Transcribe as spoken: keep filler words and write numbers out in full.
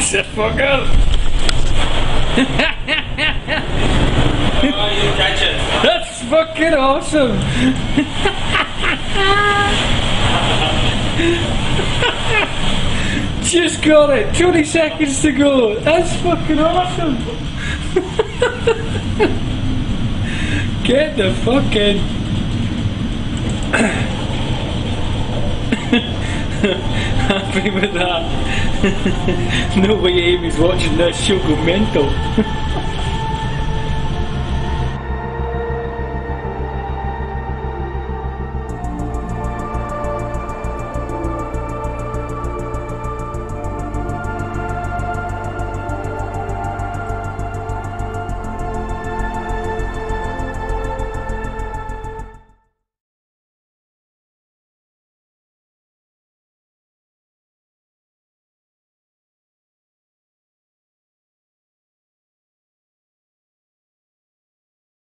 The fucker! Oh, you catch it. That's fucking awesome! Just got it! twenty seconds to go! That's fucking awesome! Get the fuck in! Happy with that. No way Amy's watching this, she'll go mental.